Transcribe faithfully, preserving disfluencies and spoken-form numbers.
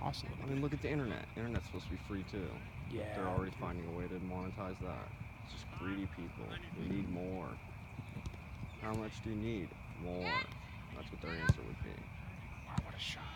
awesome. I mean, look at the internet. Internet's supposed to be free too. Yeah. They're already finding a way to monetize that. It's just greedy people. We need more. How much do you need? More. That's what their answer would be. Wow, what a shot.